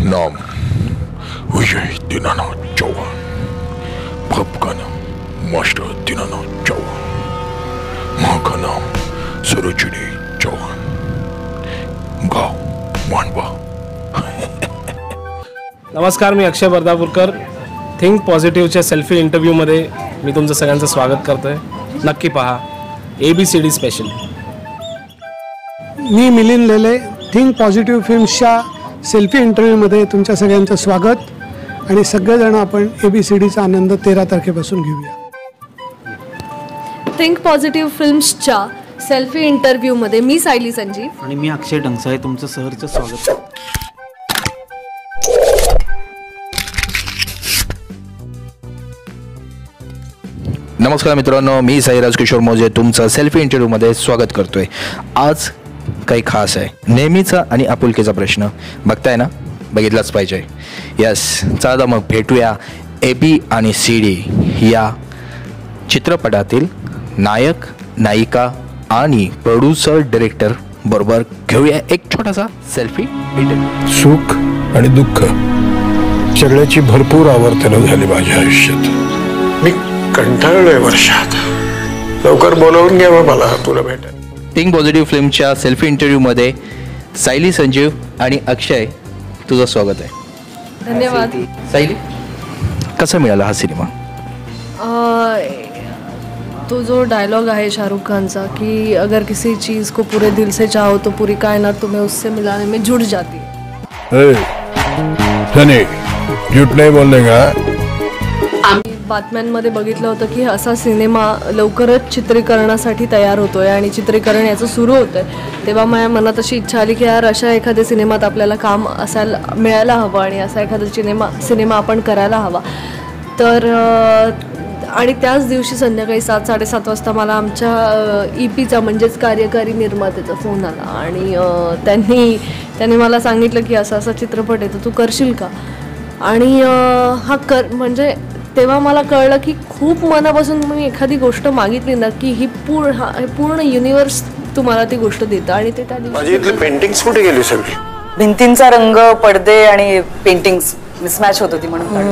नाम विजय दीनानाथ चौहान, बाप का नाम मास्टर दीनानाथ चौहान, माँ का नाम सरोजिनी चौहान, गाव मांडवा। नमस्कार, मी अक्षय बर्दापूरकर। थिंक पॉझिटिव्हच्या सेल्फी इंटरव्ह्यूमध्ये मी तुमचं सगळ्यांचं स्वागत करतोय। नक्की पहा ABCD स्पेशल। मी मिलिंद लेले, थिंक पॉझिटिव्ह फिल्म्सच्या सेल्फी इंटरव्ह्यूमध्ये तुमच्या सगळ्यांचं स्वागत आणि सगळेजण आपण ABCDचा आनंद 13 तारखेपासून घेऊया। थिंक पॉझिटिव्ह फिल्म्सच्या सेल्फी इंटरव्ह्यूमध्ये मी सायली संजीव आणि मी अक्षय डंगसाळे तुमचं सहर्ष स्वागत। नमस्कार मित्रांनो, मी साईराज किशोर मोजे तुमचं सेल्फी इंटरव्ह्यूमध्ये स्वागत करतोय। आज काही खास आहे, नेहमीचा आणि आपुलकीचा प्रश्न बघताय ना, बघितलाच पाहिजे। यस, चला मग भेटूया AB आणि CD या चित्रपटातील नायक, नायिका आणि प्रोड्युसर डायरेक्टर बरोबर घेऊया एक छोटासा सेल्फी इंटरव्ह्यू। सुख आणि दुःख सगळ्याची भरपूर आवर्तनं झाली माझ्या आयुष्यात। मी कंटाळलोय वर्षात, लवकर बोलवून घ्यावं मला तुला भेटायला। थिंक पॉझिटिव्ह फिल्मच्या सेल्फी इंटरव्ह्यूमध्ये सायली संजीव आणि अक्षय तुझं स्वागत आहे। धन्यवाद। सायली, कसा मिळाला हा सिनेमा? तो जो डायलॉग है शाहरुख खान का कि अगर किसी चीज़ को पूरे दिल से चाहो तो पूरी कायनात तुम्हें उससे मिलाने में जुट जाती है। सनी, झूठ नहीं बोलने का। आम्ही बातम्यांमध्ये बघितलं होतं की असा सिनेमा लवकरच चित्रीकरणासाठी तयार होतोय आणि चित्रीकरण याचं सुरू होतंय, तेव्हा माझ्या मनात अशी इच्छा आली की यार अशा एखाद्या सिनेमात आपल्याला काम असायला मिळायला हवं आणि असा एखादा सिनेमा आपण करायला हवा। तर आणि त्याच दिवशी संध्याकाळी 7-7:30 वाजता मला आमच्या EPचा म्हणजेच कार्यकारी निर्मात्याचा फोन आला आणि त्यांनी मला सांगितलं की असा चित्रपट आहे तर तू करशील का। आणि म्हणजे तेव्हा मला कळलं की खूप मनापासून मी एखादी गोष्ट मागितली ना की ही पूर्ण युनिवर्स तुम्हाला ती गोष्ट देतं आणि ते त्या माझी इथली पेंटिंग्स कुठे गेली सगळी? भिंतींचा रंग, पडदे आणि पेंटिंग्स मिसमॅच होत होती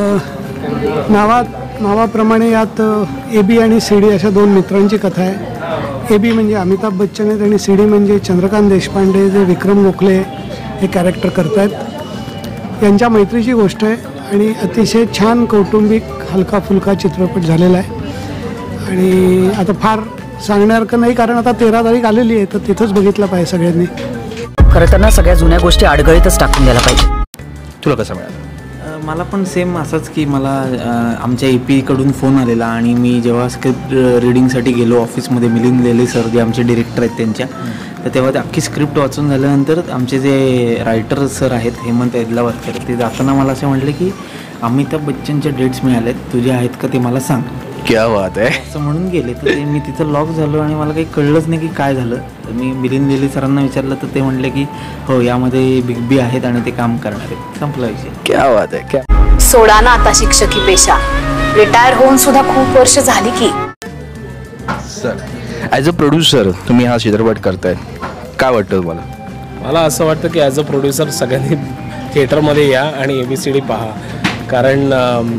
म्हणून नावाप्रमाणे यात AB आणि CD अशा दोन मित्रांची कथा आहे। AB म्हणजे अमिताभ बच्चन आहेत आणि CD म्हणजे चंद्रकांत देशपांडे जे विक्रम गोखले हे कॅरेक्टर करत आहेत। यांच्या मैत्रीची गोष्ट आहे आणि अतिशय छान कौटुंबिक हलका फुलका चित्रपट झालेला आहे आणि आता फार सांगण्यासारखं नाही कारण आता 13 तारीख आलेली आहे तर तिथंच बघितलं पाहिजे सगळ्यांनी। खरं तर ना सगळ्या जुन्या गोष्टी आडगळीतच टाकून द्यायला पाहिजे। तुला कसं मिळालं? मला पण सेम असंच की मला आमच्या EPकडून फोन आलेला आणि मी जेव्हा स्क्रिप्ट रीडिंगसाठी गेलो ऑफिसमध्ये, मिलिंद लेले सर जे आमचे डिरेक्टर आहेत त्यांच्या, तर तेव्हा ते अख्खी स्क्रिप्ट वाचून झाल्यानंतर आमचे जे रायटर सर आहेत हेमंत एदलावरकर, ते जाताना मला असे म्हटले की अमिताभ बच्चनच्या डेट्स मिळालेत, तुझे आहेत का ते मला सांग। क्या बात आहे, असं म्हणून गेले। तर ते मी तिथं लॉक झालो आणि मला काही कळलंच नाही की काय झालं। तर मी मिलिंद लेले सरांना विचारलं तर ते म्हटले की हो, यामध्ये बिग बी आहेत आणि ते काम करणार आहेत। संपला विषय। क्या बात आहे, क्या। सोडा ना आता शिक्षकी पेशा, रिटायर होऊन सुद्धा खूप वर्ष झाली की। सर, ॲज अ प्रोड्युसर तुम्ही हा चित्रपट करताय, काय वाटतं तुम्हाला? मला असं वाटतं की ॲज अ प्रोड्युसर सगळ्यांनी थिएटरमध्ये या आणि ABCD पहा, कारण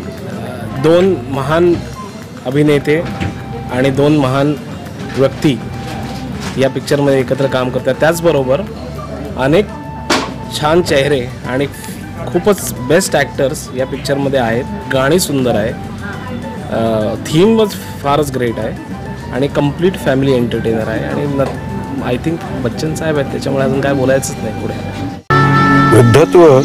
दोन महान अभिनेते आणि दोन महान व्यक्ती या पिक्चरमध्ये एकत्र काम करतात। त्याचबरोबर अनेक छान चेहरे आणि खूपच बेस्ट ॲक्टर्स या पिक्चरमध्ये आहेत। गाणी सुंदर आहे, थीम फारच ग्रेट आहे आणि कम्प्लीट फॅमिली एंटरटेनर आहे आणि आय थिंक बच्चन साहेब आहेत, त्याच्यामुळे अजून काय बोलायचंच नाही पुढे। वृद्धत्व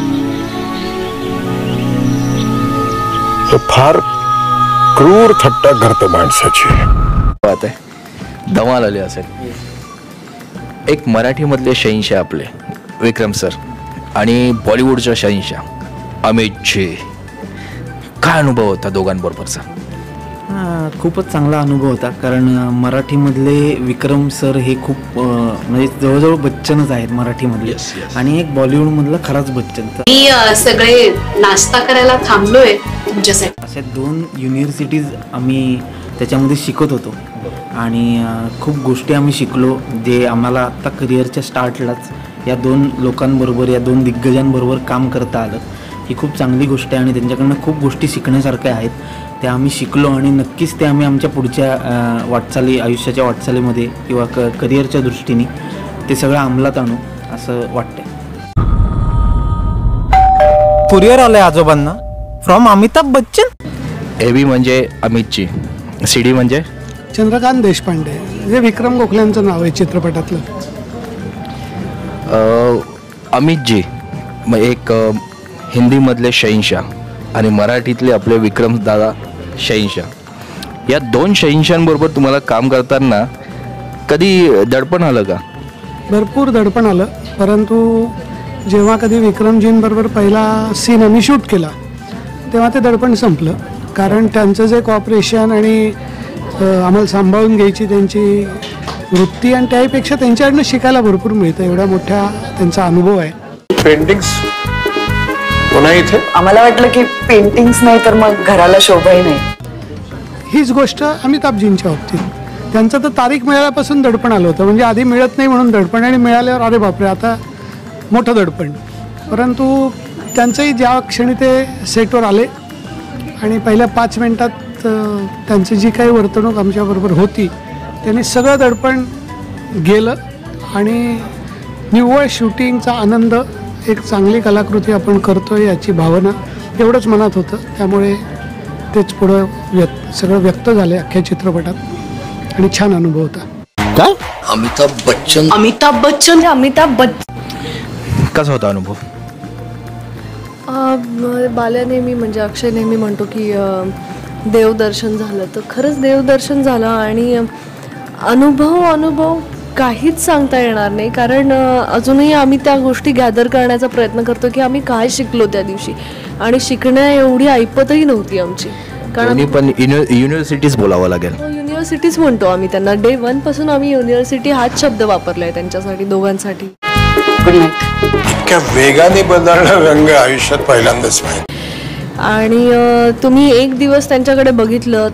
फार क्रूर थट्टा करतं माणसाची। बात आहे, धमाल आली असेल। एक मराठीमधले शहंशाह आपले विक्रम सर आणि बॉलिवूडच्या शहंशाह अमितजी, काय अनुभव होता दोघांबरोबरचा? खूपच चांगला अनुभव होता, कारण मराठीमधले विक्रम सर हे खूप म्हणजे जवळजवळ बच्चनच आहेत मराठीमधले आणि एक बॉलिवूडमधला खराच बच्चन। मी सगळे नाश्ता करायला थांबलोय तुमच्यासाठी। अशा 2 युनिव्हर्सिटीज आम्ही त्याच्यामध्ये शिकत होतो आणि खूप गोष्टी आम्ही शिकलो जे आम्हाला आत्ता करिअरच्या स्टार्टलाच या 2 लोकांबरोबर, या 2 दिग्गजांबरोबर काम करता आलं। ही खूप चांगली गोष्ट आहे आणि त्यांच्याकडनं खूप गोष्टी शिकण्यासारख्या आहेत. त्या आम्ही शिकलो आणि नक्कीच ते आम्ही आमच्या पुढच्या आयुष्याच्या वाटचालीमध्ये किंवा करिअरच्या दृष्टीने ते सगळं अंमलात आणू असं वाटतंय. कुरिअर आलंय आजोबांना फ्रॉम अमिताभ बच्चन. एबी म्हणजे अमितजी, CD म्हणजे चंद्रकांत देशपांडे, जे विक्रम गोखल्यांचं नाव आहे चित्रपटातलं. अमितजी मग एक हिंदीमधले शहंशाह आणि मराठीतले आपले विक्रमदादा शहंशाह, या 2 शहंशांबरोबर तुम्हाला काम करताना कधी दडपण आलं का? भरपूर दडपण आलं, परंतु जेव्हा कधी विक्रमजींबरोबर पहिला सीन आम्ही शूट केला तेव्हा ते दडपण संपलं. कारण त्यांचं जे कॉपरेशन आणि आम्हाला सांभाळून घ्यायची त्यांची वृत्ती आणि त्यापेक्षा त्यांच्याकडनं शिकायला भरपूर मिळतं. एवढा मोठा त्यांचा अनुभव आहे. पेंटिंग्स पुन्हा इथे आम्हाला वाटलं की पेंटिंग्स नाही तर मग घराला शोभाही नाही. हीच गोष्ट अमिताभजींच्या बाबतीत त्यांचं तर तारीख मिळाल्यापासून दडपण आलं होतं. म्हणजे आधी मिळत नाही म्हणून दडपण आणि मिळाल्यावर अरे बापरे आता मोठं दडपण. परंतु त्यांचंही ज्या क्षणी ते सेटवर आले आणि पहिल्या 5 मिनिटात त्यांची जी काही वर्तणूक आमच्याबरोबर होती त्यांनी सगळं दडपण गेलं आणि निव्वळ शूटिंगचा आनंद, एक चांगली कलाकृती आपण करतोय याची भावना एवढंच मनात होतं. त्यामुळे तेच पुढं सगळं व्यक्त झालं अख्ख्या चित्रपटात आणि छान अनुभव होता. काय अमिताभ बच्चन कसा होता अनुभव? बाल्या नेहमी म्हणजे अक्षय नेहमी म्हणतो की देवदर्शन झालं, तर खरंच देवदर्शन झालं. आणि अनुभव काहीच सांगता येणार नाही, कारण अजूनही आम्ही त्या गोष्टी गॅदर करण्याचा प्रयत्न करतो की आम्ही काय शिकलो त्या दिवशी. आणि शिकण्या एवढी ऐपतही नव्हती आमची, कारण पण युनिव्हर्सिटीज बोलावं लागेल. युनिव्हर्सिटीज म्हणतो आम्ही त्यांना. डे 1 पासून आम्ही युनिव्हर्सिटी हाच शब्द वापरलाय त्यांच्यासाठी, दोघांसाठी. Good night. इतक्या वेगाने बदलणारा रंग आयुष्यात पहिल्यांदाच पाहिजे. आणि तुम्ही एक दिवस त्यांच्याकडे बघितलं,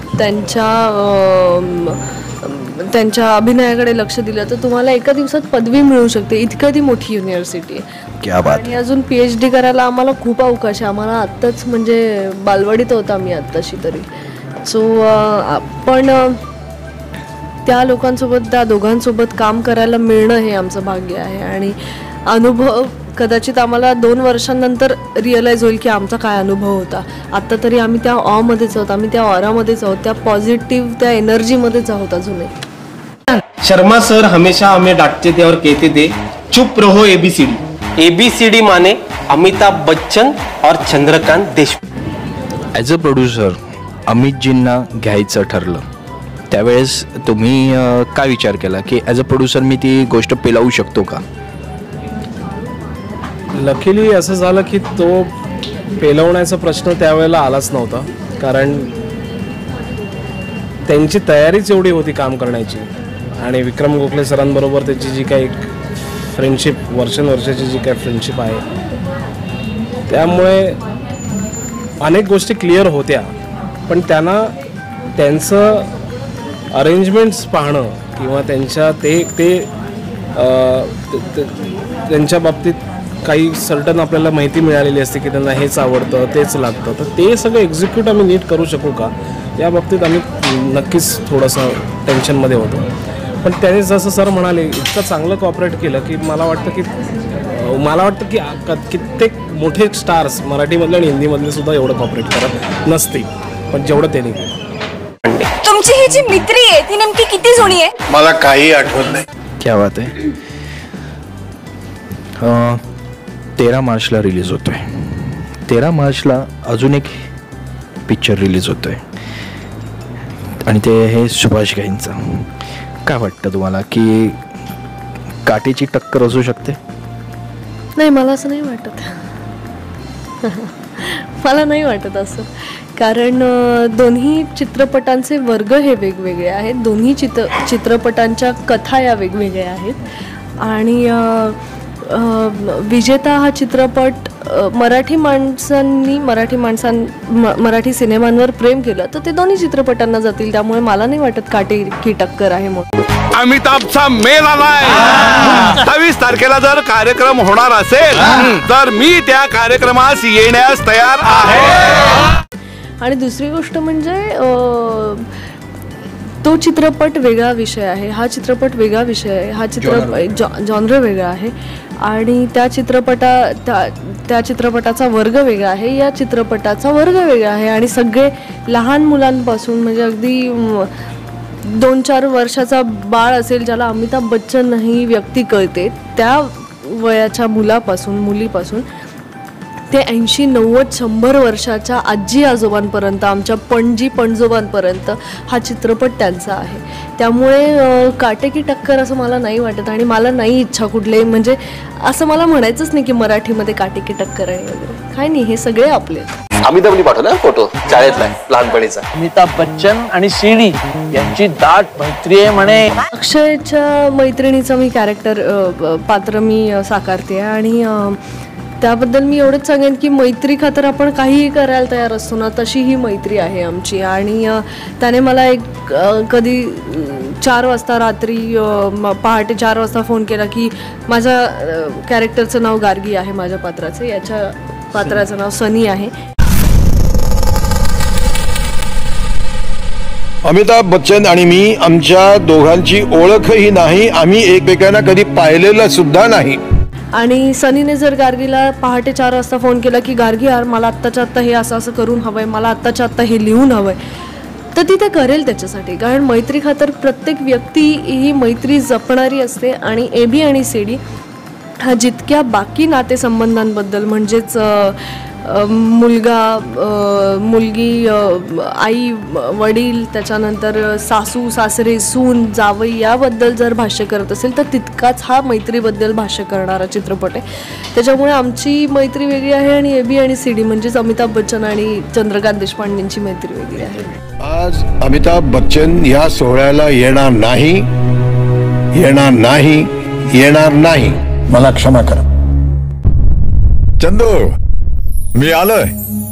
त्यांच्या अभिनयाकडे लक्ष दिलं तर तुम्हाला एका दिवसात पदवी मिळू शकते. इतकं ती मोठी युनिव्हर्सिटी आहे. क्या बात. आणि अजून PhD करायला आम्हाला खूप अवकाश आहे. आम्हाला आत्ताच म्हणजे बालवाडीत होता मी आत्ताशी तरी. सो पण त्या लोकांसोबत, त्या दोघांसोबत काम करायला मिळणं हे आमचं भाग्य आहे. आणि अनुभव कदाचित आम्हाला 2 वर्षांनंतर रिअलाईज होईल की आमचा काय अनुभव होता. आत्ता तरी आम्ही त्या ऑमध्येच आहोत, आम्ही त्या ऑरामध्येच आहोत, त्या पॉझिटिव्ह त्या एनर्जीमध्येच आहोत अजूनही. शर्मा सर हमेशा हमें डांटते थे और कहते थे चुप रहो ABCD माने अमिताभ बच्चन और Chandrakant Deshpande. As a producer अमितजींना घ्यायचं ठरलं त्यावेळेस तुम्ही काय विचार केला की ॲज अ प्रोड्युसर मी ती गोष्ट पेलावू शकतो का? लकीली असं झालं की तो पेलवण्याचा प्रश्न त्यावेळेला आलाच नव्हता, कारण त्यांची तयारीच एवढी होती काम करण्याची. आणि विक्रम गोखले सरांबरोबर त्याची जी काही फ्रेंडशिप, वर्षानुवर्षाची जी काही फ्रेंडशिप आहे, त्यामुळे अनेक गोष्टी क्लिअर होत्या. पण त्यांना त्यांचं अरेंजमेंट्स पाहणं किंवा त्यांच्या त्यांच्या बाबतीत काही सर्टन आपल्याला माहिती मिळालेली असते की त्यांना हेच आवडतं, तेच लागतं, तर ते सगळं एक्झिक्यूट आम्ही नीट करू शकू का या बाबतीत आम्ही नक्कीच थोडंसं टेन्शनमध्ये होतो. पण त्याने जसं सर म्हणाले इतकं चांगलं कॉपरेट केलं की मला वाटतं की कित्येक मोठे स्टार्स मराठीमधले आणि हिंदीमधले सुद्धा एवढं कॉपरेट करत नसतील, पण जेवढं त्यांनी केलं. तुमची ही जी मित्री आहे ती नेमकी किती जुनी आहे? मला काही आठवत नाही. क्या बात आहे. 13 मार्चला रिलीज होतोय. 13 मार्चला अजून एक पिक्चर रिलीज होतोय आणि ते हे सुभाष घाईंचं. काय वाटतं तुम्हाला की काटेची टक्कर असू शकते? नाही, मला असं नाही वाटत. मला नाही वाटत असं, कारण दोन्ही चित्रपटांचे वर्ग हे वेगवेगळे आहेत. दोन्ही चित्रपटांच्या कथा या वेगवेगळ्या आहेत. आणि विजेता हा चित्रपट मराठी सिनेमांवर प्रेम केलं तर ते दोन्ही चित्रपटांना जातील. त्यामुळे मला नाही वाटत काटेकी टक्कर आहे म्हणून. अमिताभचा मेल आलाय. 28 तारखेला जर कार्यक्रम होणार असेल तर मी त्या कार्यक्रमास येण्यास तयार आहे. आणि दुसरी गोष्ट म्हणजे तो चित्रपट वेगळा विषय आहे, हा चित्रपट वेगळा विषय आहे, हा चित्रपट जॉनर वेगळा आहे आणि त्या चित्रपटाचा वर्ग वेगळा आहे, या चित्रपटाचा वर्ग वेगळा आहे. आणि सगळे लहान मुलांपासून म्हणजे अगदी 2-4 वर्षाचा बाळ असेल ज्याला अमिताभ बच्चन ही व्यक्ती कळते त्या वयाच्या मुलीपासून ते 80-90-100 वर्षाच्या आजी आजोबांपर्यंत, आमच्या पणजी पणजोबांपर्यंत हा चित्रपट त्यांचा आहे. त्यामुळे काटेकी टक्कर असं मला नाही वाटत आणि मला नाही इच्छा कुठलेही म्हणजे असं मला म्हणायचंच नाही की मराठीमध्ये काटेकी टक्कर आहे वगैरे काय नाही. हे सगळे आपले. अमिताभनी पाठवला फोटो शाळेतला लहानपणीचा. अमिताभ बच्चन आणि सीडी यांची दाट मैत्री आहे म्हणे. अक्षयच्या मैत्रिणीचं मी पात्र मी साकारते आणि त्याबद्दल मी एवढंच सांगेन की मैत्री खातर आपण काहीही करायला तयार असतो ना, तशी ही मैत्री आहे आमची. आणि त्याने मला कधी 4 वाजता रात्री पहाटे 4 वाजता फोन केला की माझ्या कॅरेक्टरचं नाव गार्गी आहे, माझ्या पात्राचं, याच्या पात्राचं नाव सनी आहे. अमिताभ बच्चन आणि मी, आमच्या दोघांची ओळखही नाही, आम्ही एकमेकांना कधी पाहिलेलं सुद्धा नाही. आणि सनीने जर गार्गीला पहाटे 4 वाजता फोन केला की गार्गी यार मला आत्ताच्या आत्ता हे असं करून हवंय, मला आत्ताच्या आत्ता हे लिहून हवंय, तर ती ते करेल त्याच्यासाठी. कारण मैत्री खातर प्रत्येक व्यक्ती ही मैत्री जपणारी असते. आणि AB आणि CD हा जितक्या बाकी नातेसंबंधांबद्दल म्हणजेच मुलगा मुलगी, आई वडील, त्याच्यानंतर सासू सासरे, सून जावई याबद्दल जर भाष्य करत असेल तर तितकाच हा मैत्रीबद्दल भाष्य करणारा चित्रपट आहे. त्याच्यामुळे आमची मैत्री वेगळी आहे आणि AB आणि CD म्हणजेच अमिताभ बच्चन आणि चंद्रकांत देशपांडेंची मैत्री वेगळी आहे. आज अमिताभ बच्चन या सोहळ्याला येणार नाही. मला क्षमा करा. चंदू मी आलोय.